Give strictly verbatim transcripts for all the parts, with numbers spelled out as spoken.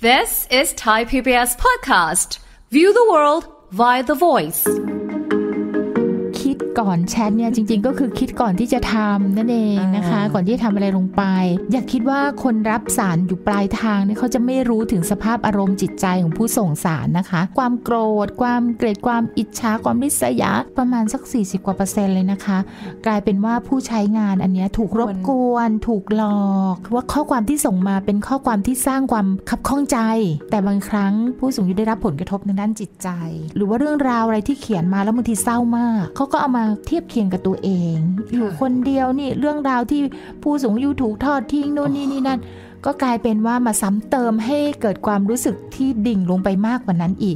This is Thai พี บี เอส podcast. View the world via the voice. คิดก่อนแชทเนี่ยจริงๆก็คือคิดก่อนที่จะทำนั่นเองนะคะก่อนที่จะทำอะไรลงไปอย่าคิดว่าคนรับสารอยู่ปลายทางเนี่ยเขาจะไม่รู้ถึงสภาพอารมณ์จิตใจของผู้ส่งสารนะคะความโกรธความเกลียดความอิจฉาความริษยาประมาณสักสี่สิบกว่าเปอร์เซ็นต์เลยนะคะกลายเป็นว่าผู้ใช้งานอันนี้ถูกรบกวนถูกหลอกว่าข้อความที่ส่งมาเป็นข้อความที่สร้างความคับข้องใจแต่บางครั้งผู้สูงอายุได้รับผลกระทบในด้านจิตใจหรือว่าเรื่องราวอะไรที่เขียนมาแล้วบางทีเศร้ามากเขาก็เอามาเทียบเคียงกับตัวเองอยู่คนเดียวนี่เรื่องราวที่ผู้สูงอายุถูกทอดทิ้งโน่นนี่นี่นั่นก็กลายเป็นว่ามาซ้ำเติมให้เกิดความรู้สึกที่ดิ่งลงไปมากกว่านั้นอีก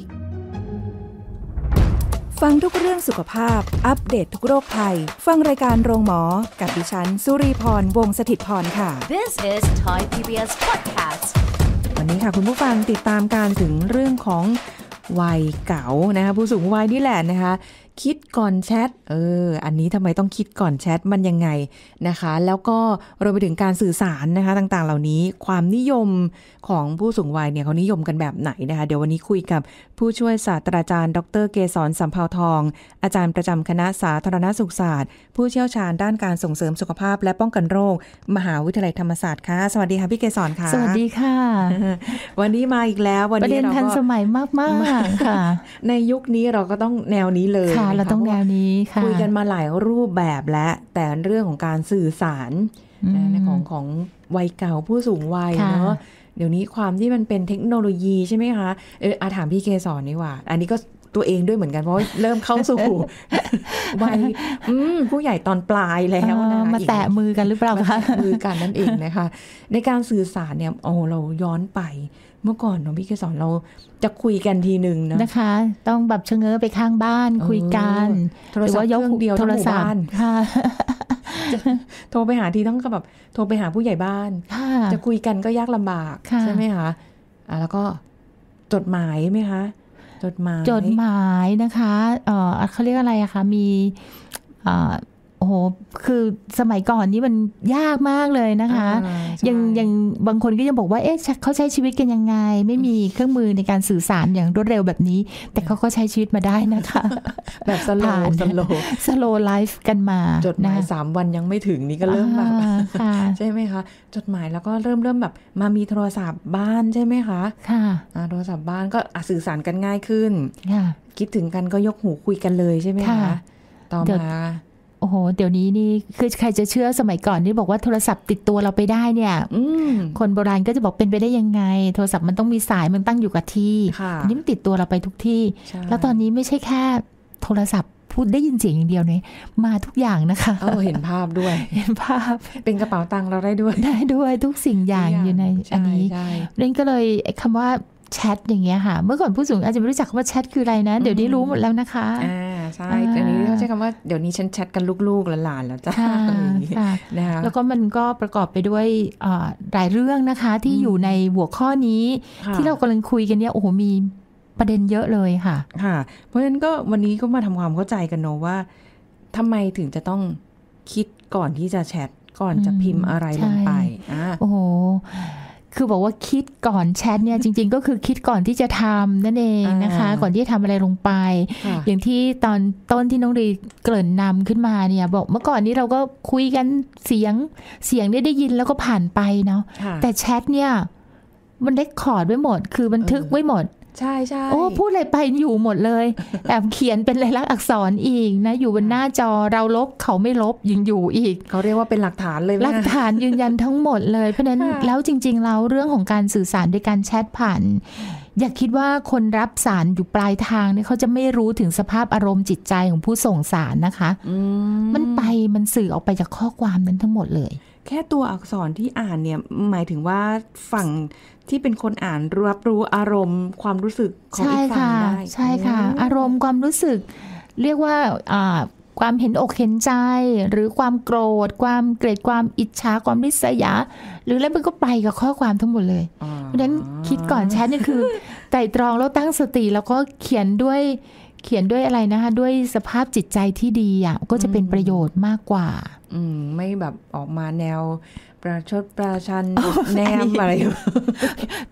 ฟังทุกเรื่องสุขภาพอัปเดต ท, ทุกโรคภัยฟังรายการโรงหมอกับดิฉันสุรีพรวงศ์สถิตพรค่ะ This is Thai พี บี เอส podcast. วันนี้ค่ะคุณผู้ฟังติดตามการถึงเรื่องของวัยเก่านะคะผู้สูงวัยนี่แหละนะคะคิดก่อนแชทเอออันนี้ทำไมต้องคิดก่อนแชทมันยังไงนะคะแล้วก็รวมไปถึงการสื่อสารนะคะต่างๆเหล่านี้ความนิยมของผู้สูงวัยเนี่ยเขานิยมกันแบบไหนนะคะเดี๋ยววันนี้คุยกับผู้ช่วยศาสตราจารย์ดร.เกษรสำเภาทองอาจารย์ประจำคณะสาธารณสุขศาสตร์ผู้เชี่ยวชาญด้านการส่งเสริมสุขภาพและป้องกันโรคมหาวิทยาลัยธรรมศาสตร์ค่ะสวัสดีค่ะพี่เกษรค่ะสวัสดีค่ะวันนี้มาอีกแล้ววันนี้เราก็ประเด็นทันสมัยมากๆค่ะในยุคนี้เราก็ต้องแนวนี้เลยค่ะเราต้องแนวนี้ค่ะคุยกันมาหลายรูปแบบและแต่เรื่องของการสื่อสารในของของวัยเก่าผู้สูงวัยเนาะเดี๋ยวนี้ความที่มันเป็นเทคโนโลยีใช่ไหมคะเอออาถามพี่เกษรนี่ว่าอันนี้ก็ตัวเองด้วยเหมือนกันเพราะเริ่มเข้าสู่วัยผู้ใหญ่ตอนปลายแล้วนะมาแตะมือกันหรือเปล่าคะมือกันนั่นเองนะคะในการสื่อสารเนี่ยโอ้เราย้อนไปเมื่อก่อนเนาะพี่เกษรเราจะคุยกันทีนึงนะนะคะต้องแบบชะเง้อไปข้างบ้านคุยกันหรือว่ายกเดียวโทรศัพท์ค่ะโทรไปหาทีต้องแบบโทรไปหาผู้ใหญ่บ้านจะคุยกันก็ยากลำบากใช่ไหมคะอ่ะแล้วก็จดหมายไหมคะจดหมายจดหมายนะคะเอ่อเขาเรียกอะไรอะคะมีอ่าโอ้โหคือสมัยก่อนนี้มันยากมากเลยนะคะยังยังบางคนก็ยังบอกว่าเอ๊ะเขาใช้ชีวิตกันยังไงไม่มีเครื่องมือในการสื่อสารอย่างรวดเร็วแบบนี้แต่เขาก็ใช้ชีวิตมาได้นะคะแบบสโลว์สโลว์สโลว์ไลฟ์กันมาจดหมายสามวันยังไม่ถึงนี่ก็เริ่มแบบใช่ไหมคะจดหมายแล้วก็เริ่มเริ่มแบบมามีโทรศัพท์บ้านใช่ไหมคะค่ะโทรศัพท์บ้านก็สื่อสารกันง่ายขึ้นคิดถึงกันก็ยกหูคุยกันเลยใช่ไหมคะต่อมาโอ้โหเดี๋ยวนี้นี่คือใครจะเชื่อสมัยก่อนนี่บอกว่าโทรศัพท์ติดตัวเราไปได้เนี่ยคนโบราณก็จะบอกเป็นไปได้ยังไงโทรศัพท์มันต้องมีสายมันตั้งอยู่กับที่อันนี้มันติดตัวเราไปทุกที่แล้วตอนนี้ไม่ใช่แค่โทรศัพท์พูดได้ยินเสียงอย่างเดียวเนี่ยมาทุกอย่างนะคะเออเห็นภาพด้วยเห็นภาพเป็นกระเป๋าตังค์เราได้ด้วยได้ด้วยทุกสิ่งอย่างอยู่ในอันนี้เรื่องก็เลยคำว่าแชทอย่างเงี้ยค่ะเมื่อก่อนผู้สูงอาจจะไม่รู้จักว่าแชทคืออะไรนะเดี๋ยวนี้รู้หมดแล้วนะคะอ่าใช่อันนี้เขาใช้คำว่าเดี๋ยวนี้ฉันแชทกันลูกๆหลานๆแล้วจ้านะคะแล้วก็มันก็ประกอบไปด้วยหลายเรื่องนะคะที่อยู่ในหัวข้อนี้ที่เรากำลังคุยกันเนี่ยโอ้โหมีประเด็นเยอะเลยค่ะค่ะเพราะฉะนั้นก็วันนี้ก็มาทำความเข้าใจกันเนาะว่าทำไมถึงจะต้องคิดก่อนที่จะแชทก่อนจะพิมพ์อะไรลงไปโอ้โหคือบอกว่าคิดก่อนแชทเนี่ยจริงๆก็คือคิดก่อนที่จะทำนั่นเองนะคะก่อนที่จะทำอะไรลงไปอย่างที่ตอนต้นที่น้องรีเกริ่นนำขึ้นมาเนี่ยบอกเมื่อก่อนนี้เราก็คุยกันเสียงเสียงได้ได้ยินแล้วก็ผ่านไปเนาะแต่แชทเนี่ยมันเรคคอร์ดไว้หมดคือบันทึกไว้หมดใช่ใช่โอ้พูดอะไรไปอยู่หมดเลยแอบเขียนเป็นลายลักษณ์อักษรอีกนะอยู่บนหน้าจอเราลบเขาไม่ลบยังอยู่อีกเขาเรียกว่าเป็นหลักฐานเลยหลักฐานยืนยันทั้งหมดเลยเพราะนั้นแล้วจริงๆแล้วเรื่องของการสื่อสารด้วยการแชทผ่านอย่าคิดว่าคนรับสารอยู่ปลายทางเนี่ยเขาจะไม่รู้ถึงสภาพอารมณ์จิตใจของผู้ส่งสารนะคะมันไปมันสื่อออกไปจากข้อความนั้นทั้งหมดเลยแค่ตัวอักษรที่อ่านเนี่ยหมายถึงว่าฝั่งที่เป็นคนอ่านรับรู้อารมณ์ความรู้สึกของอีกฝั่งได้ใช่ค่ะอารมณ์ความรู้สึกเรียกว่าความเห็นอกเห็นใจหรือความโกรธความเกลียดความอิจฉาความริษยาหรืออะไรมันก็ไปกับข้อความทั้งหมดเลยเพราะฉะนั้นคิดก่อนแชทนี่คือไตร่ตรองแล้วตั้งสติแล้วก็เขียนด้วยเขียนด้วยอะไรนะคะด้วยสภาพจิตใจที่ดีอ่ะก็จะเป็นประโยชน์มากกว่าอืมไม่แบบออกมาแนวประชดประชันแนมอะไร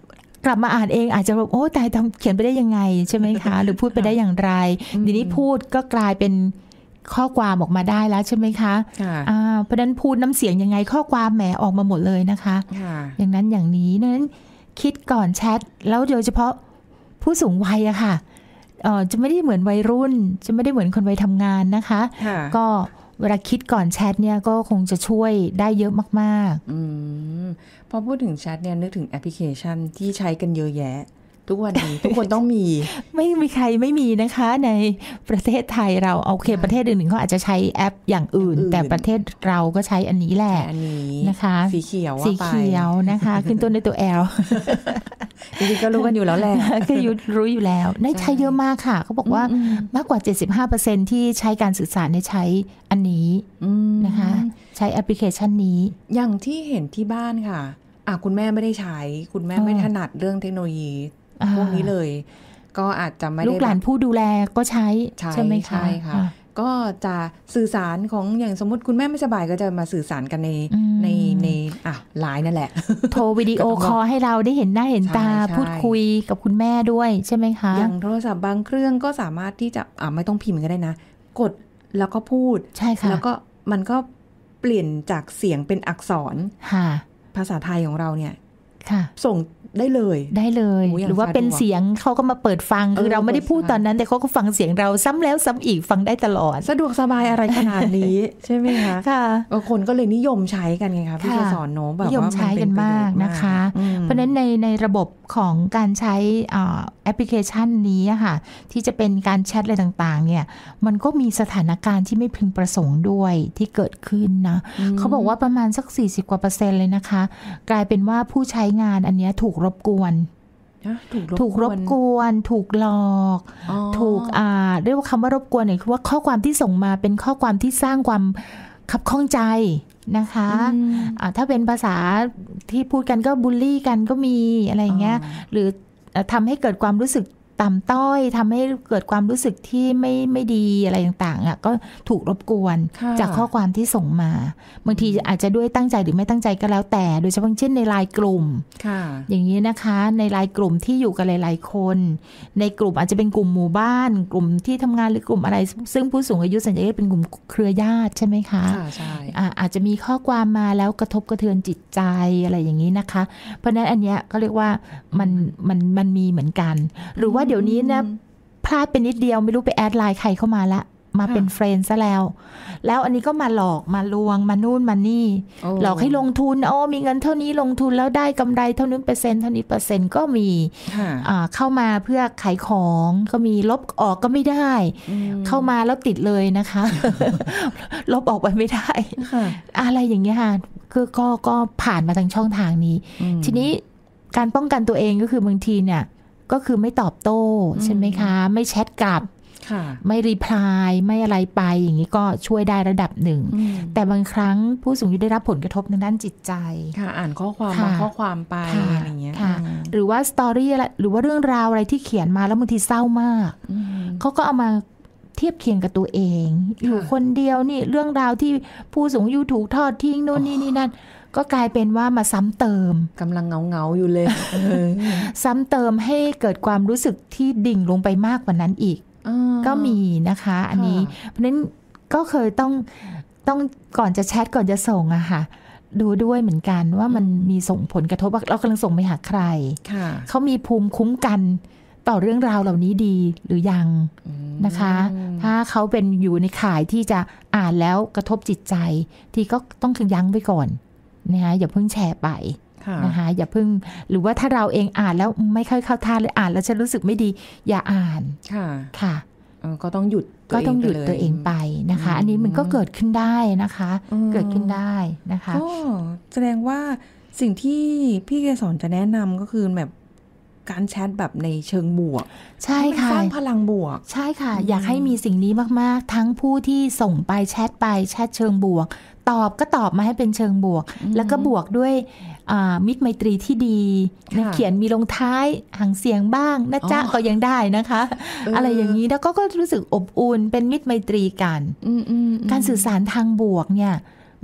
กลับมาอ่านเองอาจจะแบบโอ้ตายทำเขียนไปได้ยังไงใช่ไหมคะ หรือพูดไปได้อย่างไรทีนี้พูดก็กลายเป็นข้อความออกมาได้แล้วใช่ไหมคะอ่าเพราะนั้นพูดน้ำเสียงยังไงข้อความแหมออกมาหมดเลยนะคะอย่างนั้นอย่างนี้นั้นคิดก่อนแชทแล้วโดยเฉพาะผู้สูงวัยอะค่ะเอ่อจะไม่ได้เหมือนวัยรุ่นจะไม่ได้เหมือนคนวัยทำงานนะคะก็เวลาคิดก่อนแชทเนี่ยก็คงจะช่วยได้เยอะมากๆอืมพอพูดถึงแชทเนี่ยนึกถึงแอปพลิเคชันที่ใช้กันเยอะแยะทุกวันนี้ ทุกคนต้องมีไม่มีใครไม่มีนะคะในประเทศไทยเราโอเคประเทศอื่นๆเขาอาจจะใช้แอปอย่างอื่นแต่ประเทศเราก็ใช้อันนี้แหละนะคะสีเขียวสีเขียวนะคะขึ้นต้นด้วยตัว L จริงๆก็รู้กันอยู่แล้วแหละคือรู้อยู่แล้วได้ใช้เยอะมากค่ะเขาบอกว่ามากกว่า เจ็ดสิบห้าเปอร์เซ็นต์ ที่ใช้การสื่อสารในใช้อันนี้นะคะใช้แอปพลิเคชันนี้อย่างที่เห็นที่บ้านค่ะอ่ะคุณแม่ไม่ได้ใช้คุณแม่ไม่ถนัดเรื่องเทคโนโลยีพวกนี้เลยก็อาจจะไม่ได้ลูกหลานผู้ดูแลก็ใช้ใช่ไหมคะใช่ค่ะก็จะสื่อสารของอย่างสมมติคุณแม่ไม่สบายก็จะมาสื่อสารกันในในในอ่ะไลน์นั่นแหละโทรวิดีโอคอลให้เราได้เห็นหน้าเห็นตาพูดคุยกับคุณแม่ด้วยใช่ไหมคะอย่างโทรศัพท์บางเครื่องก็สามารถที่จะอ่ะไม่ต้องพิมพ์ก็ได้นะกดแล้วก็พูดใช่ค่ะแล้วก็มันก็เปลี่ยนจากเสียงเป็นอักษรภาษาไทยของเราเนี่ยส่งได้เลยได้เลยหรือว่าเป็นเสียงเขาก็มาเปิดฟังคือเราไม่ได้พูดตอนนั้นแต่เขาก็ฟังเสียงเราซ้ำแล้วซ้ำอีกฟังได้ตลอดสะดวกสบายอะไรขนาดนี้ใช่ไหมคะค่ะคนก็เลยนิยมใช้กันไงคะพี่จะสอนโน้แบบว่านิยมใช้กันมากนะคะเพราะฉะนั้นในในระบบของการใช้แอปพลิเคชันนี้ค่ะที่จะเป็นการแชทอะไรต่างๆเนี่ยมันก็มีสถานการณ์ที่ไม่พึงประสงค์ด้วยที่เกิดขึ้นนะเขาบอกว่าประมาณสักสี่สิบกว่าเปอร์เซ็นต์เลยนะคะกลายเป็นว่าผู้ใช้งานอันนี้ถูกรบกวนถูกรบกวนถูกหลอกถูกอ่าเรียกว่าคำว่ารบกวนเนี่ยคือว่าข้อความที่ส่งมาเป็นข้อความที่สร้างความขับข้องใจนะคะะถ้าเป็นภาษาที่พูดกันก็บูลลี่กันก็มีอะไรอย่างเงี้ยหรือทำให้เกิดความรู้สึกต่ำต้อยทำให้เกิดความรู้สึกที่ไม่ไม่ดีอะไรต่างๆอ่ะก็ถูกรบกวนจากข้อความที่ส่งมาบางทีอาจจะด้วยตั้งใจหรือไม่ตั้งใจก็แล้วแต่โดยเฉพาะเช่นในไลน์กลุ่มอย่างนี้นะคะในไลน์กลุ่มที่อยู่กันหลายๆคนในกลุ่มอาจจะเป็นกลุ่มหมู่บ้านกลุ่มที่ทำงานหรือกลุ่มอะไรซึ่งผู้สูงอายุส่วนใหญ่เป็นกลุ่มเครือญาติใช่ไหมคะใช่อาจจะมีข้อความมาแล้วกระทบกระเทือนจิตใจอะไรอย่างนี้นะคะเพราะนั้นอันเนี้ยก็เรียกว่ามันมันมันมีเหมือนกันหรือว่าเดี๋ยวนี้นะพลาดไปนิดเดียวไม่รู้ไปแอดไลน์ใครเข้ามาละมาเป็นเฟรนด์ซะแล้วแล้วอันนี้ก็มาหลอกมาลวงมานู่นมานี่หลอกให้ลงทุนโอ้มีเงินเท่านี้ลงทุนแล้วได้กำไรเท่านี้เปอร์เซ็นต์เท่านี้เปอร์เซ็นต์ก็มีเข้ามาเพื่อขายของก็มีลบออกก็ไม่ได้เข้ามาแล้วติดเลยนะคะลบออกไปไม่ได้อะไรอย่างเงี้ยค่ะคือก็ก็ผ่านมาทางช่องทางนี้ทีนี้การป้องกันตัวเองก็คือบางทีเนี่ยก็คือไม่ตอบโต้ใช่ไหมคะไม่แชทกลับไม่รีพลายไม่อะไรไปอย่างนี้ก็ช่วยได้ระดับหนึ่งแต่บางครั้งผู้สูงอายุได้รับผลกระทบทางด้านจิตใจค่ะอ่านข้อความบางข้อความไปอะไรเงี้ยหรือว่าสตอรี่หรือว่าเรื่องราวอะไรที่เขียนมาแล้วบางทีเศร้ามากเขาก็เอามาเทียบเคียงกับตัวเองอยู่คนเดียวนี่เรื่องราวที่ผู้สูงอายุถูกทอดทิ้งโน่นนี่นี่นั่นก็กลายเป็นว่ามาซ้ำเติมกำลังเงาเงาอยู่เลยซ้ำเติมให้เกิดความรู้สึกที่ดิ่งลงไปมากกว่านั้นอีกก็มีนะคะอันนี้เพราะฉะนั้นก็เคยต้องต้องก่อนจะแชทก่อนจะส่งอะค่ะดูด้วยเหมือนกันว่ามันมีส่งผลกระทบว่าเรากำลังส่งไปหาใครเขามีภูมิคุ้มกันต่อเรื่องราวเหล่านี้ดีหรือยังนะคะถ้าเขาเป็นอยู่ในข่ายที่จะอ่านแล้วกระทบจิตใจที่ก็ต้องยั้งไว้ก่อนนะคะอย่าเพิ่งแชร์ไปนะคะอย่าเพิ่งหรือว่าถ้าเราเองอ่านแล้วไม่ค่อยเข้าท่าเลยอ่านแล้วฉันรู้สึกไม่ดีอย่าอ่านค่ะค่ะก็ต้องหยุดก็ต้องหยุดตัวเองไปนะคะอันนี้มันก็เกิดขึ้นได้นะคะเกิดขึ้นได้นะคะก็แสดงว่าสิ่งที่พี่เกศรจะแนะนำก็คือแบบการแชทแบบในเชิงบวกใช่ค่ะสร้างพลังบวกใช่ค่ะอยากให้มีสิ่งนี้มากๆทั้งผู้ที่ส่งไปแชทไปแชทเชิงบวกตอบก็ตอบมาให้เป็นเชิงบวกแล้วก็บวกด้วยมิตรไมตรีที่ดีเขียนมีลงท้ายหางเสียงบ้างนะจ๊ะก็ยังได้นะคะ อ, อะไรอย่างนี้แล้วก็ก็รู้สึกอบอุ่นเป็นมิตรไมตรีกันการสื่อสารทางบวกเนี่ย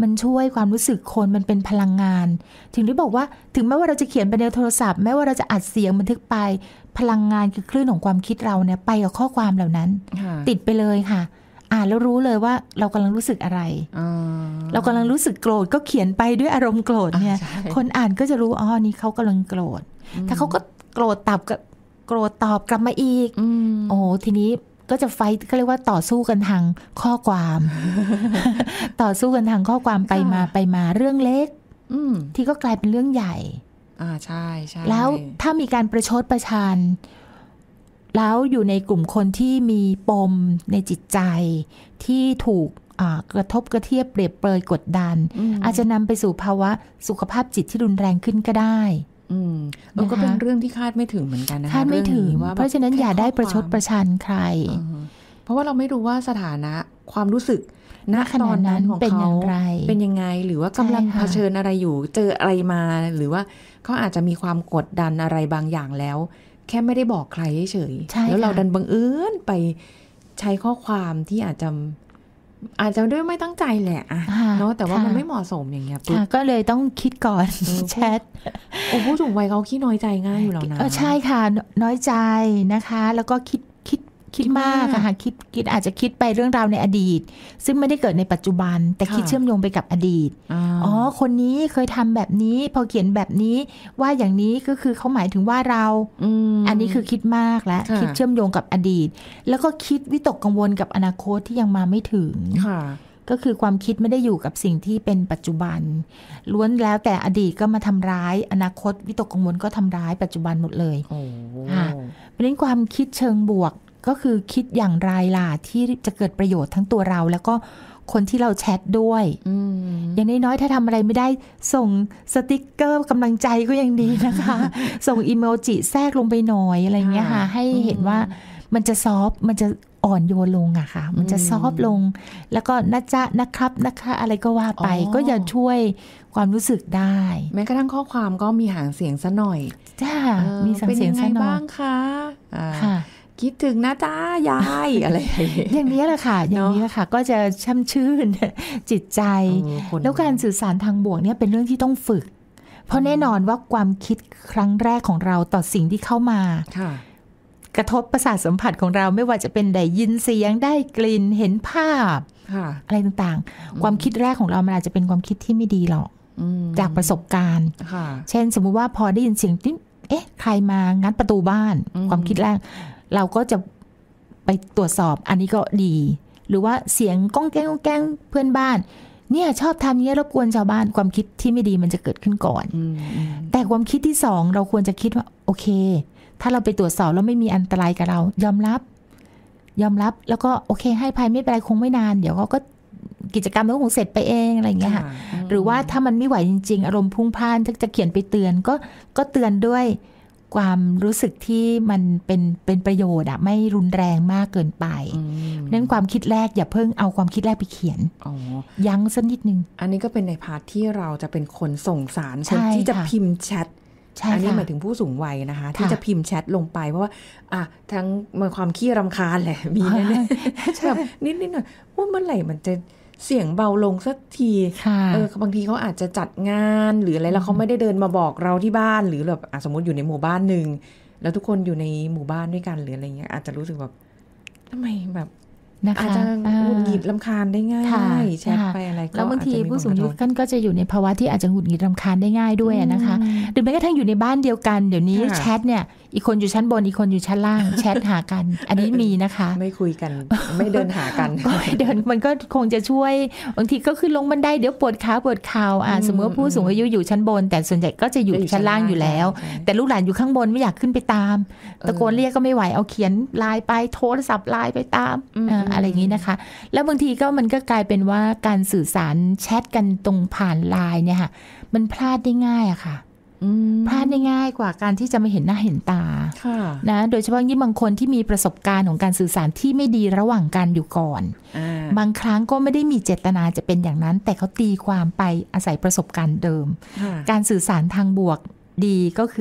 มันช่วยความรู้สึกคนมันเป็นพลังงานถึงได้บอกว่าถึงแม้ว่าเราจะเขียนไปในโทรศัพท์แม้ว่าเราจะอัดเสียงบันทึกไปพลังงานคือคลื่นของความคิดเราเนี่ยไปกับข้อความเหล่านั้นติดไปเลยค่ะอ่านแล้วรู้เลยว่าเรากำลังรู้สึกอะไรเรากำลังรู้สึกโกรธก็เขียนไปด้วยอารมณ์โกรธเนี่ยคนอ่านก็จะรู้อ๋อนี่เขากำลังโกรธถ้าเขาก็โกรธตอบกับโกรธตอบกลับมาอีกโอ้ทีนี้ก็จะไฟท์ก็เรียกว่าต่อสู้กันทางข้อความ ต่อสู้กันทางข้อความไปมาไปมาเรื่องเล็กที่ก็กลายเป็นเรื่องใหญ่อ่าใช่ใช่แล้วถ้ามีการประชดประชันแล้วอยู่ในกลุ่มคนที่มีปมในจิตใจที่ถูกกระทบกระเทียบเปรียบเปรยกดดัน อ, อาจจะนำไปสู่ภาวะสุขภาพจิตที่รุนแรงขึ้นก็ได้อืมมันก็เป็นเรื่องที่คาดไม่ถึงเหมือนกันนะคะคาดไม่ถึงเพราะฉะนั้นอย่าได้ประชดประชันใครเพราะว่าเราไม่รู้ว่าสถานะความรู้สึกณตอนนั้นของเขาเป็นยังไงหรือว่ากำลังเผชิญอะไรอยู่เจออะไรมาหรือว่าเขาอาจจะมีความกดดันอะไรบางอย่างแล้วแค่ไม่ได้บอกใครเฉยๆแล้วเราดันบังเอิญไปใช้ข้อความที่อาจจะอาจจะด้วยไม่ตั้งใจแหละเนาะแต่ว่ามันไม่เหมาะสมอย่างเงี้ยปุ๊บก็เลยต้องคิดก่อนแชทโอ้ผู้สูงวัยเขาขี้น้อยใจง่ายอยู่แล้วนะใช่ค่ะน้อยใจนะคะแล้วก็คิดคิดคิดมากอะค่ะคิดคิดอาจจะคิดไปเรื่องราวในอดีตซึ่งไม่ได้เกิดในปัจจุบันแต่คิดเชื่อมโยงไปกับอดีตอ๋อคนนี้เคยทำแบบนี้พอเขียนแบบนี้ว่าอย่างนี้ก็คือเขาหมายถึงว่าเราอันนี้คือคิดมากแล้วคิดเชื่อมโยงกับอดีตแล้วก็คิดวิตกกังวลกับอนาคตที่ยังมาไม่ถึงก็คือความคิดไม่ได้อยู่กับสิ่งที่เป็นปัจจุบันล้วนแล้วแต่อดีตก็มาทำร้ายอนาคตวิตกกังวลก็ทำร้ายปัจจุบันหมดเลยค่ะเพราะฉะนั้นความคิดเชิงบวกก็คือคิดอย่างไรล่ะที่จะเกิดประโยชน์ทั้งตัวเราแล้วก็คนที่เราแชทด้วยอย่างน้อยๆถ้าทำอะไรไม่ได้ส่งสติกเกอร์กำลังใจก็ยังดีนะคะ ส่งอีโมจิแทรกลงไปหน่อยอะไรเงี้ยค่ะให้เห็นว่ามันจะซอฟมันจะอ่อนโยนลงอะค่ะมันจะซอฟลงแล้วก็นะจ๊ะนะครับนะคะอะไรก็ว่าไปก็อย่าช่วยความรู้สึกได้แม้กระทั่งข้อความก็มีหางเสียงซะหน่อยจ้ามีเสียงซะหน่อยบ้างคะค่ะคิดถึงนะจ้ายายอะไรอย่างนี้แหละค่ะอย่างนี้แหละค่ะก็จะช่ำชื่นจิตใจแล้วการสื่อสารทางบวกเนี่ยเป็นเรื่องที่ต้องฝึกเพราะแน่นอนว่าความคิดครั้งแรกของเราต่อสิ่งที่เข้ามากระทบประสาทสัมผัสของเราไม่ว่าจะเป็นได้ยินเสียงได้กลิ่นเห็นภาพอะไรต่างๆความคิดแรกของเรามันอาจจะเป็นความคิดที่ไม่ดีหรอกจากประสบการณ์เช่นสมมุติว่าพอได้ยินเสียงติ๊งเอ๊ะใครมางัดประตูบ้านความคิดแรกเราก็จะไปตรวจสอบอันนี้ก็ดีหรือว่าเสียงก้องแก้งก้องแก้งเพื่อนบ้านเนี่ยชอบทำเงี้ยรบกวนชาวบ้านความคิดที่ไม่ดีมันจะเกิดขึ้นก่อนแต่ความคิดที่สองเราควรจะคิดว่าโอเคถ้าเราไปตรวจสอบแล้วไม่มีอันตรายกับเรายอมรับยอมรับแล้วก็โอเคให้ภัยไม่เป็นไรคงไม่นานเดี๋ยวเขาก็กิจกรรมก็คงเสร็จไปเองอะไรอย่างเงี้ยค่ะหรือว่าถ้ามันไม่ไหวจริงๆอารมณ์พุ่งพล่านถ้าจะเขียนไปเตือนก็ก็เตือนด้วยความรู้สึกที่มันเป็นเป็นประโยชน์อะไม่รุนแรงมากเกินไปนั้นความคิดแรกอย่าเพิ่งเอาความคิดแรกไปเขียนยั้งสักนิดนึงอันนี้ก็เป็นในพาร์ทที่เราจะเป็นคนส่งสารคนที่จะพิมพ์แชทอันนี้หมายถึงผู้สูงวัยนะคะที่จะพิมพ์แชทลงไปเพราะว่าอ่ะทั้งมันความขี้รำคาญแหละมีแน่ๆแบบนิดๆหน่อยว่าเมื่อไหร่มันจะเสียงเบาลงสักทีเออบางทีเขาอาจจะจัดงานหรืออะไรแล้วเขาไม่ได้เดินมาบอกเราที่บ้านหรือแบบสมมติอยู่ในหมู่บ้านหนึ่งแล้วทุกคนอยู่ในหมู่บ้านด้วยกันหรืออะไรเงี้ยอาจจะรู้สึกแบบทำไมแบบอาจจะหงุดหงิดรำคาญได้ง่ายแชทไปอะไรก็แล้วบางทีผู้สูงอายุท่านก็จะอยู่ในภาวะที่อาจจะหงุดหงิดรำคาญได้ง่ายด้วยนะคะหรือแม้กระทั่งอยู่ในบ้านเดียวกันเดี๋ยวนี้แชทเนี่ยอีกคนอยู่ชั้นบนอีกคนอยู่ชั้นล่างแชทหากันอันนี้มีนะคะไม่คุยกันไม่เดินหากันเดินมันก็คงจะช่วยบางทีก็คือลงบันไดเดี๋ยวปวดขาปวดเข่าอ่าสมมติว่าผู้สูงอายุอยู่ชั้นบนแต่ส่วนใหญ่ก็จะอยู่ชั้นล่างอยู่แล้วแต่ลูกหลานอยู่ข้างบนไม่อยากขึ้นไปตามตะโกนเรียกก็ไม่ไหวเอาเขียนไลน์ไปโทรศัพท์ไลน์ไปตามอะไรอย่างนี้นะคะแล้วบางทีก็มันก็กลายเป็นว่าการสื่อสารแชทกันตรงผ่านไลน์เนี่ยค่ะมันพลาดได้ง่ายอะค่ะพลาดได้ง่ายกว่าการที่จะมาเห็นหน้าเห็นตานะโดยเฉพาะยิ่งบางคนที่มีประสบการณ์ของการสื่อสารที่ไม่ดีระหว่างกันอยู่ก่อนบางครั้งก็ไม่ได้มีเจตนาจะเป็นอย่างนั้นแต่เขาตีความไปอาศัยประสบการณ์เดิมการสื่อสารทางบวกดีก็คือ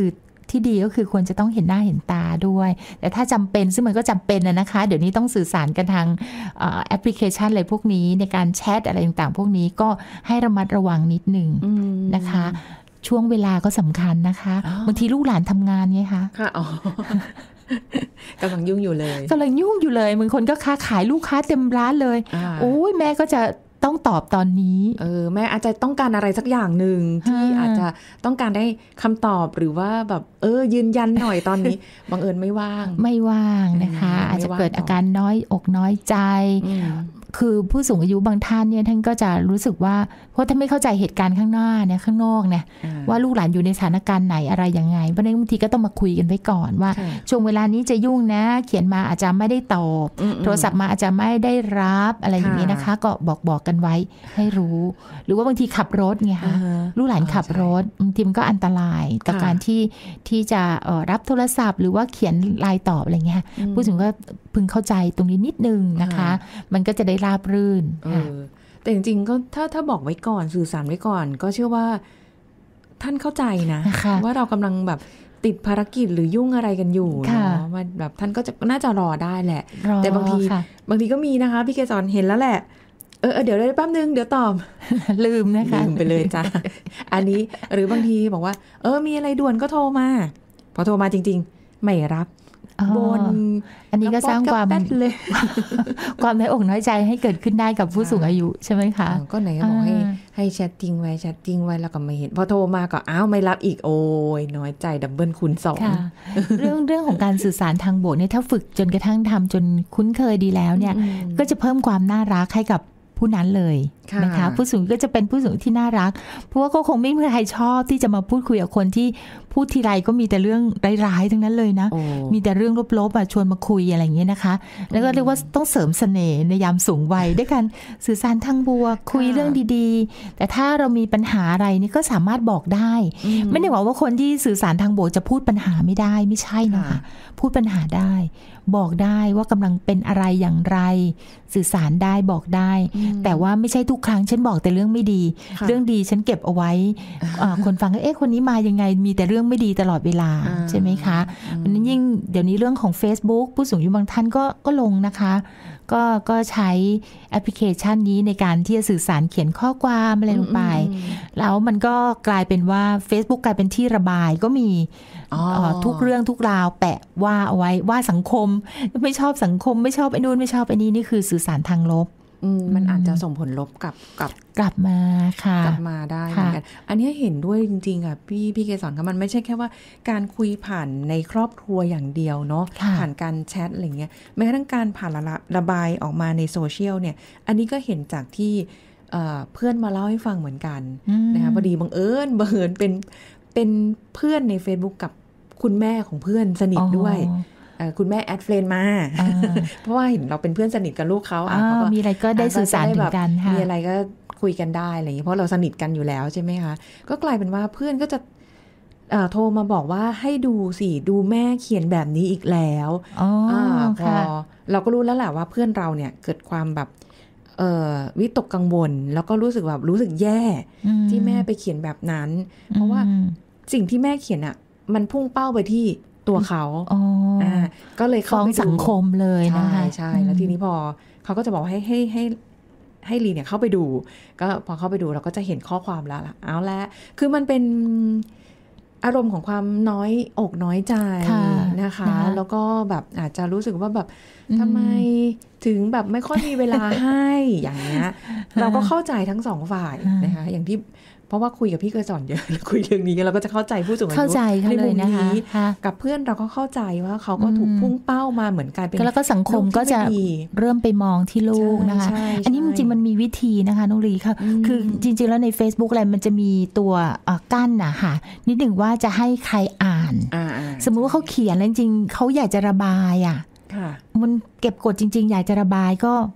ที่ดีก็คือควรจะต้องเห็นหน้าเห็นตาด้วยแต่ถ้าจำเป็นซึ่งมันก็จำเป็นนะคะเดี๋ยวนี้ต้องสื่อสารกันทางแอปพลิเคชันอะไรพวกนี้ในการแชทอะไรต่างๆพวกนี้ก็ให้ระมัดระวังนิดนึงนะคะช่วงเวลาก็สำคัญนะคะบางทีลูกหลานทำงานไงคะค่ะอ๋อ กำลังยุ่งอยู่เลยกำลังยุ่งอยู่เลยบางคนก็ค้าขายลูกค้าเต็มร้านเลยโอ้ยแม่ก็จะต้องตอบตอนนี้เออแม่อาจจะต้องการอะไรสักอย่างหนึ่งที่อาจจะต้องการได้คำตอบหรือว่าแบบเออยืนยันหน่อยตอนนี้ บังเอิญไม่ว่างไม่ว่างนะคะอาจจะเกิดอาการน้อยอกน้อยใจคือผู้สูงอายุบางท่านเนี่ยท่านก็จะรู้สึกว่าเพราะท่านไม่เข้าใจเหตุการณ์ข้างหน้าเนี่ยข้างนอกเนี่ยว่าลูกหลานอยู่ในสถานการณ์ไหนอะไรยังไงเพราะฉะนั้นบางทีก็ต้องมาคุยกันไว้ก่อนว่าช่วงเวลานี้จะยุ่งนะเขียนมาอาจจะไม่ได้ตอบโทรศัพท์มาอาจจะไม่ได้รับอะไรอย่างนี้นะคะก็บอกบอกกันไว้ให้รู้หรือว่าบางทีขับรถไงคะลูกหลานขับรถบางทีมันก็อันตรายต่อการที่ที่จะรับโทรศัพท์หรือว่าเขียนไลน์ตอบอะไรเงี้ยผู้สูงก็พึงเข้าใจตรงนี้นิดนึงนะคะมันก็จะได้ราบรื่นแต่จริงๆก็ถ้าถ้าบอกไว้ก่อนสื่อสารไว้ก่อนก็เชื่อว่าท่านเข้าใจนะว่าเรากำลังแบบติดภารกิจหรือยุ่งอะไรกันอยู่เนาะว่าแบบท่านก็จะน่าจะรอได้แหละแต่บางทีบางทีก็มีนะคะพี่เกศรเห็นแล้วแหละเออเดี๋ยวได้แป๊บนึงเดี๋ยวตอบลืมนะคะลืมไปเลยจ้ะอันนี้หรือบางทีบอกว่าเออมีอะไรด่วนก็โทรมาพอโทรมาจริงๆไม่รับบนอันนี้ก็สร้างความเลยความน้อยอกน้อยใจให้เกิดขึ้นได้กับผู้สูงอายุใช่ไหมคะก็ไหนก็บอกให้ให้แชททิ้งไว้แชททิ้งไว้แล้วก็ไม่เห็นพอโทรมาก็อ้าวไม่รับอีกโอ้ยน้อยใจดับเบิลคูณสองเรื่องเรื่องของการสื่อสารทางบทเนี่ยถ้าฝึกจนกระทั่งทำจนคุ้นเคยดีแล้วเนี่ยก็จะเพิ่มความน่ารักให้กับผู้นั้นเลยนะคะผู้สูงก็จะเป็นผู้สูงที่น่ารักเพราะว่าก็คงไม่มีใครชอบที่จะมาพูดคุยกับคนที่พูดทีไรก็มีแต่เรื่องร้ายๆทั้งนั้นเลยนะมีแต่เรื่องลบๆอ่ะชวนมาคุยอะไรอย่างเงี้ยนะคะแล้วก็เรียกว่าต้องเสริมเสน่ห์ในยามสูงวัยด้วยการสื่อสารทางบวกคุยเรื่องดีๆแต่ถ้าเรามีปัญหาอะไรนี่ก็สามารถบอกได้ไม่ได้บอกว่าคนที่สื่อสารทางบวกจะพูดปัญหาไม่ได้ไม่ใช่นะคะพูดปัญหาได้บอกได้ว่ากำลังเป็นอะไรอย่างไรสื่อสารได้บอกได้แต่ว่าไม่ใช่ทุกครั้งฉันบอกแต่เรื่องไม่ดีเรื่องดีฉันเก็บเอาไว้คนฟังเอ๊ะคนนี้มายังไงมีแต่เรื่องไม่ดีตลอดเวลาใช่ไหมคะเพราะนั้นยิ่งเดี๋ยวนี้เรื่องของ Facebook ผู้สูงอายุบางท่านก็ก็ลงนะคะก็ก็ใช้แอปพลิเคชันนี้ในการที่จะสื่อสารเขียนข้อความอะไรลงไปแล้วมันก็กลายเป็นว่า Facebook กลายเป็นที่ระบายก็มีทุกเรื่องทุกราวแปะว่าเอาไว้ว่าสังคมไม่ชอบสังคมไม่ชอบไอ้นู่นไม่ชอบไอ้นี่นี่คือสื่อสารทางลบมันอาจจะส่งผลลบกับกับกลับมาค่ะกลับมาได้เหมือนกันอันนี้เห็นด้วยจริงๆอ่ะพี่พี่เกศรค่ะมันไม่ใช่แค่ว่าการคุยผ่านในครอบครัวอย่างเดียวเนาะผ่านการแชทอะไรเงี้ยแม้กระทั่งการผ่านระระบายออกมาในโซเชียลเนี่ยอันนี้ก็เห็นจากที่เพื่อนมาเล่าให้ฟังเหมือนกันนะคะพอดีบังเอิญบังเอิญเป็นเป็นเพื่อนใน Facebook กับคุณแม่ของเพื่อนสนิทด้วยคุณแม่แอดเฟรนมาเพราะว่าเห็นเราเป็นเพื่อนสนิทกับลูกเขาอ่ะมีอะไรก็ได้สื่อสารถึงกันค่ะมีอะไรก็คุยกันได้อะไรอย่างนี้เพราะเราสนิทกันอยู่แล้วใช่ไหมคะก็กลายเป็นว่าเพื่อนก็จะโทรมาบอกว่าให้ดูสิดูแม่เขียนแบบนี้อีกแล้วอ๋อพอเราก็รู้แล้วแหละว่าเพื่อนเราเนี่ยเกิดความแบบวิตกกังวลแล้วก็รู้สึกแบบรู้สึกแย่ที่แม่ไปเขียนแบบนั้นเพราะว่าสิ่งที่แม่เขียนอ่ะมันพุ่งเป้าไปที่ตัวเขาอ่าก็เลยเข้าไปดูสังคมเลยนะคะใช่แล้วทีนี้พอเขาก็จะบอกให้ให้ให้ให้ลีเนี่ยเข้าไปดูก็พอเข้าไปดูเราก็จะเห็นข้อความแล้วล่ะเอาละคือมันเป็นอารมณ์ของความน้อยอกน้อยใจนะคะแล้วก็แบบอาจจะรู้สึกว่าแบบทำไมถึงแบบไม่ค่อยมีเวลาให้อย่างเงี้ยเราก็เข้าใจทั้งสองฝ่ายนะคะอย่างที่เพราะว่าคุยกับพี่เกศรเยอะคุยเรื่องนี้เราก็จะเข้าใจผู้สูงอายุในมุมนี้กับเพื่อนเราก็เข้าใจว่าเขาก็ถูกพุ่งเป้ามาเหมือนกันเป็นแล้วก็สังคมก็จะเริ่มไปมองที่ลูกนะคะอันนี้จริงๆมันมีวิธีนะคะน้องลีค่ะคือจริงๆแล้วใน Facebook อะไรมันจะมีตัวกั้นนะค่ะนิดหนึ่งว่าจะให้ใครอ่านสมมุติว่าเขาเขียนแล้วจริงๆเขาอยากจะระบายอ่ะมันเก็บกดจริงๆอยากจะระบายก็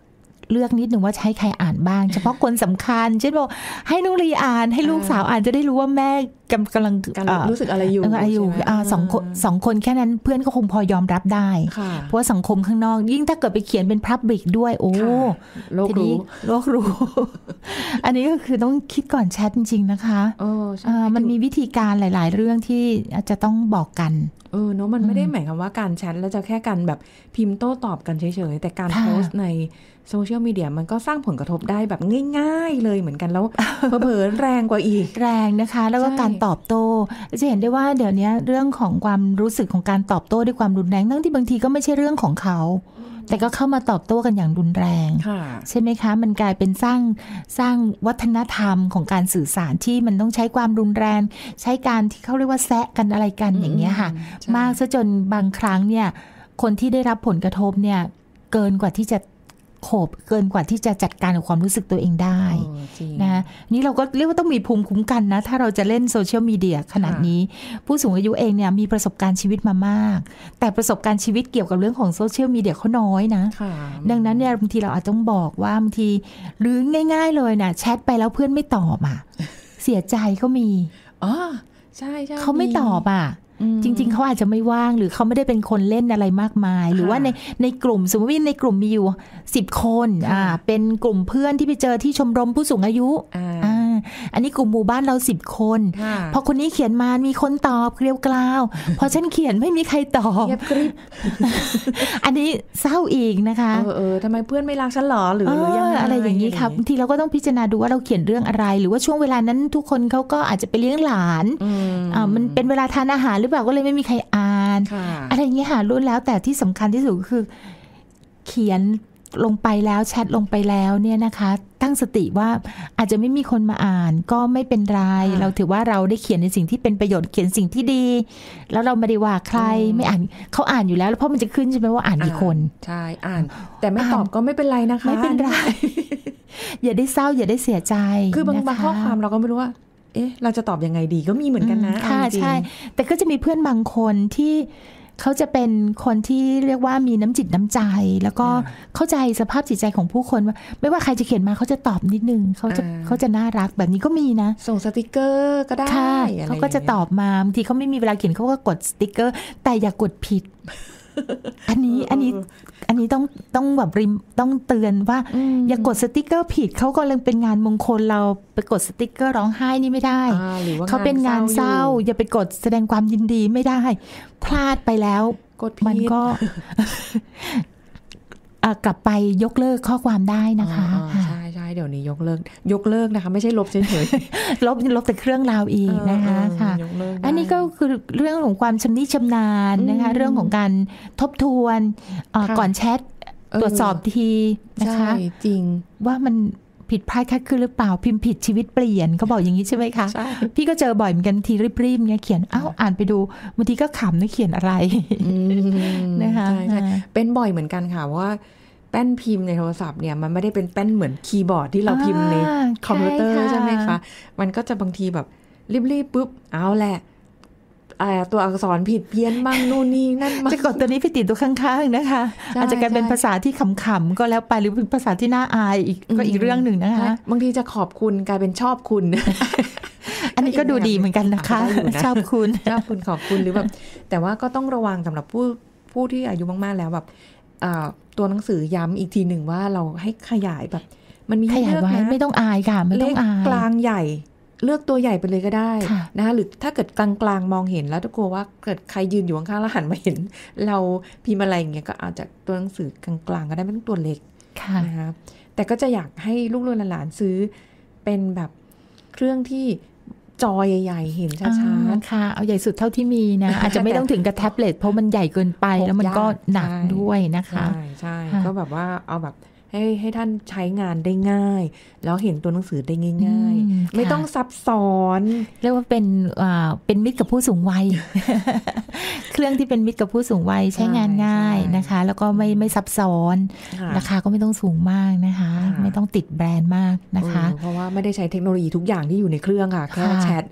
เลือกนิดนึงว่าใช้ใครอ่านบ้างเฉพาะคนสำคัญเช่นบอกให้น้องลีอ่านให้ลูกสาวอ่านจะได้รู้ว่าแม่กำกำลังรู้สึกอะไรอยู่อะไรอยู่สองคนสองคนแค่นั้นเพื่อนก็คงพอยอมรับได้เพราะว่าสังคมข้างนอกยิ่งถ้าเกิดไปเขียนเป็น Public ด้วยโอ้โลกรู้โลกรู้อันนี้ก็คือต้องคิดก่อนแชทจริงๆนะคะมันมีวิธีการหลายๆเรื่องที่จะต้องบอกกันเออเนาะมันไม่ได้หมายความว่าการแชทแล้วจะแค่การแบบพิมพ์โต้ตอบกันเฉยๆแต่การโพสต์ในโซเชียลมีเดียมันก็สร้างผลกระทบได้แบบง่ายๆเลยเหมือนกันแล้วเผลอๆแรงกว่าอีกแรงนะคะแล้วก็การตอบโต้จะเห็นได้ว่าเดี๋ยวนี้เรื่องของความรู้สึกของการตอบโต้ด้วยความรุนแรงทั้งที่บางทีก็ไม่ใช่เรื่องของเขาแต่ก็เข้ามาตอบโต้กันอย่างรุนแรงใช่ไหมคะมันกลายเป็นสร้างสร้างวัฒนธรรมของการสื่อสารที่มันต้องใช้ความรุนแรงใช้การที่เขาเรียกว่าแซะกันอะไรกันอย่างเงี้ยค่ะมากซะจนบางครั้งเนี่ยคนที่ได้รับผลกระทบเนี่ยเกินกว่าที่จะโขบเกินกว่าที่จะจัดการกับความรู้สึกตัวเองได้นะนี่เราก็เรียกว่าต้องมีภูมิคุ้มกันนะถ้าเราจะเล่นโซเชียลมีเดียขนาดนี้ผู้สูงอายุเองเนี่ยมีประสบการณ์ชีวิตมามากแต่ประสบการณ์ชีวิตเกี่ยวกับเรื่องของโซเชียลมีเดียเขาน้อยนะดังนั้นเนี่ยบางทีเราอาจต้องบอกว่าบางทีหรือง่ายๆเลยนะแชทไปแล้วเพื่อนไม่ตอบอ่ะเสียใจก็มีอ๋อใช่ใช่เขาไม่ตอบอ่ะจริงๆเขาอาจจะไม่ว่างหรือเขาไม่ได้เป็นคนเล่นอะไรมากมายหรือว่าในในกลุ่มสมมติว่าในกลุ่มมีอยู่สิบคนอ่าเป็นกลุ่มเพื่อนที่ไปเจอที่ชมรมผู้สูงอายุอ่าอันนี้กลุ่มหมู่บ้านเราสิบคนพอคนนี้เขียนมามีคนตอบเกลียวกล่าวพอฉันเขียนไม่มีใครตอบอันนี้เศร้าอีกนะคะเออเออทำไมเพื่อนไม่รักฉันหรอหรือหรือยังไงอะไรอย่างนี้ครับบางทีเราก็ต้องพิจารณาดูว่าเราเขียนเรื่องอะไรหรือว่าช่วงเวลานั้นทุกคนเขาก็อาจจะไปเลี้ยงหลานอ่ามันเป็นเวลาทานอาหารหรือเปล่าก็เลยไม่มีใครอ่านอะไรอย่างเงี้ยค่ะรุ่นแล้วแต่ที่สำคัญที่สุดก็คือเขียนลงไปแล้วแชทลงไปแล้วเนี่ยนะคะตั้งสติว่าอาจจะไม่มีคนมาอ่านก็ไม่เป็นไรเราถือว่าเราได้เขียนในสิ่งที่เป็นประโยชน์เขียนสิ่งที่ดีแล้วเราไม่ได้ว่าใครไม่อ่านเขาอ่านอยู่แล้วเพราะมันจะขึ้นใช่ไหมว่าอ่านกี่คนใช่อ่านแต่ไม่ตอบก็ไม่เป็นไรนะคะไม่เป็นไรอย่าได้เศร้าอย่าได้เสียใจคือบางบางข้อความเราก็ไม่รู้ว่าเอ๊ะเราจะตอบยังไงดีก็มีเหมือนกันนะค่ะใช่แต่ก็จะมีเพื่อนบางคนที่เขาจะเป็นคนที่เรียกว่ามีน้ำจิตน้ำใจแล้วก็เข้าใจสภาพจิตใจของผู้คนว่าไม่ว่าใครจะเขียนมาเขาจะตอบนิดนึงเขาจะเขาจะน่ารักแบบนี้ก็มีนะส่งสติกเกอร์ก็ได้เขาก็จะตอบมาบางทีเขาไม่มีเวลาเขียนเขาก็กดสติกเกอร์แต่อย่ากดผิดอันนี้อันนี้อันนี้ต้องต้องแบบริมต้องเตือนว่าอย่ากดสติกเกอร์ผิดเขากำลังเป็นงานมงคลเราไปกดสติกเกอร์ร้องไห้นี่ไม่ได้เขาเป็นงานเศร้าอย่าไปกดแสดงความยินดีไม่ได้พลาดไปแล้วมันก็กลับไปยกเลิกข้อความได้นะคะใช่ใช่เดี๋ยวนี้ยกเลิกยกเลิกนะคะไม่ใช่ลบเฉยๆลบลบแต่เครื่องราวอีกนะคะค่ะอันนี้ก็คือเรื่องของความชำนิชำนาญนะคะเรื่องของการทบทวนก่อนแชทตรวจสอบทีนะคะจริงว่ามันผิดพลาดคาดเคลื่อนหรือเปล่าพิมพ์ผิดชีวิตเปลี่ยนเขาบอกอย่างนี้ใช่ไหมคะพี่ก็เจอบ่อยเหมือนกันทีรีบๆเนี่ยเขียนอ้าวอ่านไปดูบางทีก็ขำนะเขียนอะไรนะคะเป็นบ่อยเหมือนกันค่ะว่าแป้นพิมพ์ในโทรศัพท์เนี่ยมันไม่ได้เป็นแป้นเหมือนคีย์บอร์ดที่เราพิมพ์ในคอมพิวเตอร์ใช่ไหมคะมันก็จะบางทีแบบรีบๆปุ๊บเอาแหละตัวอักษรผิดเพี้ยนมั่งนู่นนี่นั่นจะกดตัวนี้ไปติดตัวข้างๆนะคะอาจจะกลายเป็นภาษาที่ขำๆก็แล้วไปหรือเป็นภาษาที่น่าอายอีกก็อีกเรื่องหนึ่งนะคะบางทีจะขอบคุณกลายเป็นชอบคุณอันนี้ก็ดูดีเหมือนกันนะคะชอบคุณชอบคุณขอบคุณหรือแบบแต่ว่าก็ต้องระวังสำหรับผู้ผู้ที่อายุมากๆแล้วแบบตัวหนังสือย้ำอีกทีหนึ่งว่าเราให้ขยายแบบมันมีขยายไว้ไม่ต้องอายค่ะไม่ต้องอายกลางใหญ่เลือกตัวใหญ่ไปเลยก็ได้นะคะหรือถ้าเกิดกลางๆมองเห็นแล้วถ้ากลัวว่าเกิดใครยืนอยู่ข้างๆแล้วหันมาเห็นเราพิมพ์อะไรอย่างเงี้ยก็อาจจะตัวหนังสือกลางๆก็ได้ไม่ต้องตัวเล็กนะคะแต่ก็จะอยากให้ลูกหลานซื้อเป็นแบบเครื่องที่จอใหญ่ๆเห็นชัดๆค่ะเอาใหญ่สุดเท่าที่มีนะ อาจจะไม่ต้องถึงกับแท็บเล็ตเพราะมันใหญ่เกินไปแล้วมันก็หนักด้วยนะคะใช่ใช่ก็แบบว่าเอาแบบให้ให้ท่านใช้งานได้ง่ายแล้วเห็นตัวหนังสือได้ง่ายๆไม่ต้องซับซ้อนเรียกว่าเป็นอ่าเป็นมิตรกับผู้สูงวัย เครื่องที่เป็นมิตรกับผู้สูงวัยใช้งานง่ายนะคะแล้วก็ไม่ไม่ซับซ้อนราคาก็ไม่ต้องสูงมากนะคะไม่ต้องติดแบรนด์มากนะคะเพราะว่าไม่ได้ใช้เทคโนโลยีทุกอย่างที่อยู่ในเครื่องค่ะแค่แชท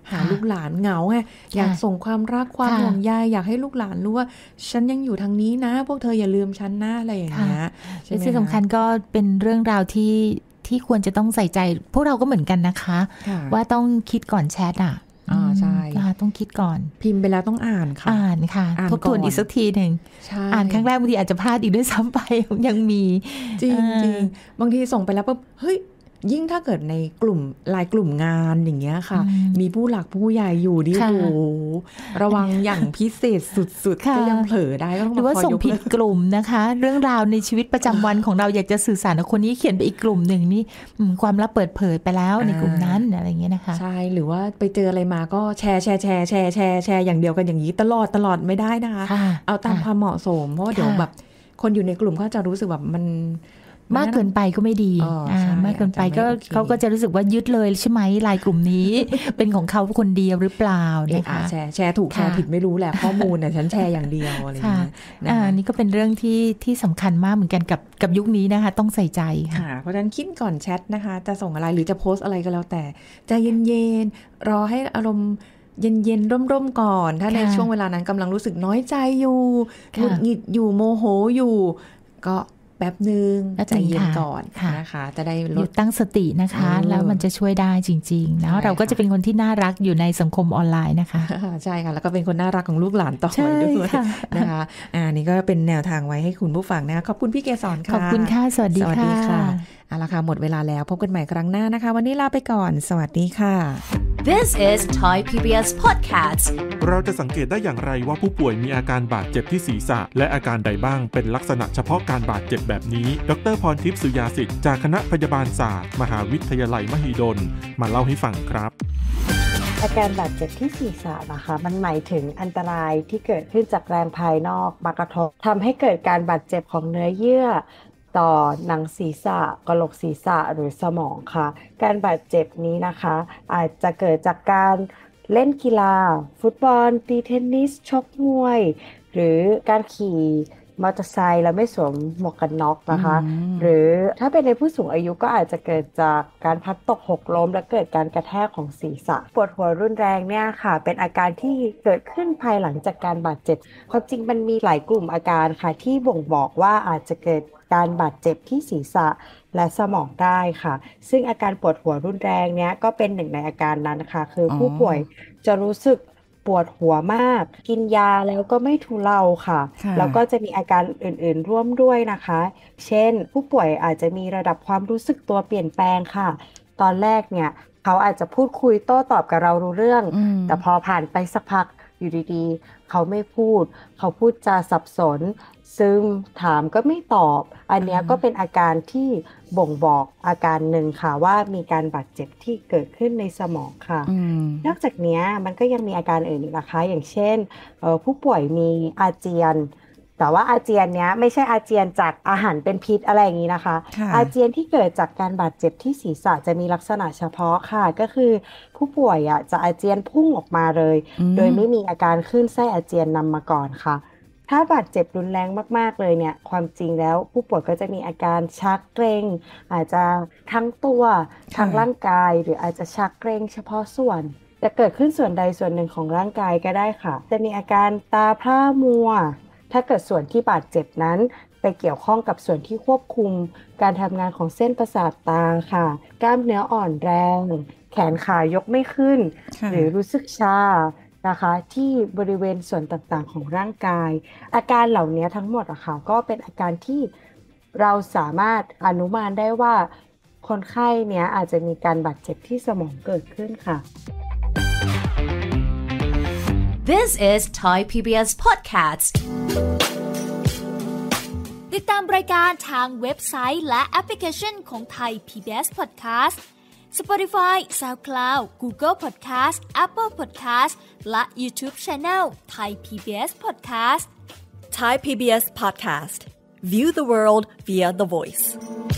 หาลูกหลานเหงาไงอยากส่งความรักความห่วงใยอยากให้ลูกหลานรู้ว่าฉันยังอยู่ทางนี้นะพวกเธออย่าลืมฉันนะอะไรอย่างเงี้ยและที่สำคัญก็เป็นเรื่องราวที่ที่ควรจะต้องใส่ใจพวกเราก็เหมือนกันนะคะว่าต้องคิดก่อนแชทอ่ะอ่าใช่ต้องคิดก่อนพิมพ์ไปแล้วต้องอ่านค่ะอ่านค่ะทบทวนอีกสักทีหนึ่งอ่านครั้งแรกบางทีอาจจะพลาดอีกด้วยซ้ำไปยังมีจริงจริงบางทีส่งไปแล้วปุ๊บเฮ้ยยิ่งถ้าเกิดในกลุ่มไลน์กลุ่มงานอย่างเงี้ยค่ะมีผู้หลักผู้ใหญ่อยู่ดิโอ้ระวังอย่างพิเศษสุดๆก็ยังเผลอได้ก็ต้องหรือว่าส่งผิดกลุ่มนะคะเรื่องราวในชีวิตประจำวันของเราอยากจะสื่อสารกับคนนี้เขียนไปอีกกลุ่มหนึ่งนี่ความลับเปิดเผยไปแล้วในกลุ่มนั้นอะไรอย่างเงี้ยนะคะใช่หรือว่าไปเจออะไรมาก็แชร์แชร์แชร์แชร์แชร์แชร์อย่างเดียวกันอย่างนี้ตลอดตลอดไม่ได้นะคะเอาตามความเหมาะสมเพราะเดี๋ยวแบบคนอยู่ในกลุ่มก็จะรู้สึกแบบมันมากเกินไปก็ไม่ดีมากเกินไปก็เขาก็จะรู้สึกว่ายึดเลยใช่ไหมไลน์กลุ่มนี้ เป็นของเขาคนเดียวหรือเปล่านะคะแชร์แชร์ถูกแชร์ผิดไม่รู้แหละข้อมูลเนี่ยฉันแชร์อย่างเดียวอะไรอย่างเงี้ยอันนี้ก็เป็นเรื่องที่ที่สำคัญมากเหมือนกันกับกับยุคนี้นะคะต้องใส่ใจค่ะเพราะฉะนั้นคิดก่อนแชทนะคะจะส่งอะไรหรือจะโพสอะไรก็แล้วแต่ใจเย็นๆรอให้อารมณ์เย็นๆร่มๆก่อนถ้าในช่วงเวลานั้นกำลังรู้สึกน้อยใจอยู่หงุดหงิดอยู่โมโหอยู่ก็แป๊บนึงใจเย็นก่อนนะคะจะได้ลดตั้งสตินะคะแล้วมันจะช่วยได้จริงๆนะเราก็จะเป็นคนที่น่ารักอยู่ในสังคมออนไลน์นะคะใช่ค่ะแล้วก็เป็นคนน่ารักของลูกหลานต่อไปด้วยนะคะอ่านี่ก็เป็นแนวทางไว้ให้คุณผู้ฟังนะคะขอบคุณพี่เกศรค่ะขอบคุณค่ะสวัสดีค่ะเอาละค่ะหมดเวลาแล้วพบกันใหม่ครั้งหน้านะคะวันนี้ลาไปก่อนสวัสดีค่ะ This is Thai พี บี เอส Podcast เราจะสังเกตได้อย่างไรว่าผู้ป่วยมีอาการบาดเจ็บที่ศีรษะและอาการใดบ้างเป็นลักษณะเฉพาะการบาดเจ็บแบบนี้ดรพรทิพย์สุยาสิทธิ์จากคณะพยาบาลศาสตร์มหาวิทยาลัยมหิดลมาเล่าให้ฟังครับอาการบาดเจ็บที่ศีรษะนะคะมันหมายถึงอันตรายที่เกิดขึ้นจากแรงภายนอกมากระทบทำให้เกิดการบาดเจ็บของเนื้อเยื่อต่อหนังศีรษะกะโหลกศีรษะหรือสมองค่ะการบาดเจ็บนี้นะคะอาจจะเกิดจากการเล่นกีฬาฟุตบอลตีเทนนิสชกมวยหรือการขี่มอเตอร์ไซค์แล้วไม่สวมหมวกกันน็อกนะคะหรือถ้าเป็นในผู้สูงอายุก็อาจจะเกิดจากการพลัดตกหกล้มและเกิดการกระแทกของศีรษะปวดหัวรุนแรงเนี่ยค่ะเป็นอาการที่เกิดขึ้นภายหลังจากการบาดเจ็บความจริงมันมีหลายกลุ่มอาการค่ะที่บ่งบอกว่าอาจจะเกิดการบาดเจ็บที่ศีรษะและสมองได้ค่ะซึ่งอาการปวดหัวรุนแรงเนี้ยก็เป็นหนึ่งในอาการนั้นค่ะคือผู้ป่วยจะรู้สึกปวดหัวมากกินยาแล้วก็ไม่ทุเลาค่ะแล้วก็จะมีอาการอื่นๆร่วมด้วยนะคะเช่นผู้ป่วยอาจจะมีระดับความรู้สึกตัวเปลี่ยนแปลงค่ะตอนแรกเนี่ยเขาอาจจะพูดคุยโต้ตอบกับเรารู้เรื่องแต่พอผ่านไปสักพักอยู่ดีๆเขาไม่พูดเขาพูดจาสับสนซึมถามก็ไม่ตอบอันนี้ก็เป็นอาการที่บ่งบอกอาการหนึ่งค่ะว่ามีการบาดเจ็บที่เกิดขึ้นในสมองค่ะนอกจากนี้มันก็ยังมีอาการอื่นอีกนะคะอย่างเช่นผู้ป่วยมีอาเจียนแต่ว่าอาเจียนเนี้ยไม่ใช่อาเจียนจากอาหารเป็นพิษอะไรอย่างนี้นะคะอาเจียนที่เกิดจากการบาดเจ็บที่ศีรษะจะมีลักษณะเฉพาะค่ะก็คือผู้ป่วยอ่ะจะอาเจียนพุ่งออกมาเลยโดยไม่มีอาการคลื่นไส้อาเจียนนำมาก่อนค่ะถ้าบาดเจ็บรุนแรงมากๆเลยเนี่ยความจริงแล้วผู้ป่วยก็จะมีอาการชักเกร็งอาจจะทั้งตัวทั้งร่างกายหรืออาจจะชักเกร็งเฉพาะส่วนจะเกิดขึ้นส่วนใดส่วนหนึ่งของร่างกายก็ได้ค่ะจะมีอาการตาพร่ามัวถ้าเกิดส่วนที่บาดเจ็บนั้นไปเกี่ยวข้องกับส่วนที่ควบคุมการทำงานของเส้นประสาทตาค่ะกล้ามเนื้ออ่อนแรงแขนขายกไม่ขึ้นหรือรู้สึกชานะคะที่บริเวณส่วนต่างๆของร่างกายอาการเหล่านี้ทั้งหมดอะค่ะก็เป็นอาการที่เราสามารถอนุมานได้ว่าคนไข้เนี้ยอาจจะมีการบาดเจ็บที่สมองเกิดขึ้นค่ะ This is Thai พี บี เอส Podcast ติดตามรายการทางเว็บไซต์และแอปพลิเคชันของ Thai พี บี เอส Podcast Spotify, SoundCloud, Google Podcast, Apple Podcast และ YouTube Channel Thai พี บี เอส Podcast Thai พี บี เอส Podcast View the world via the voice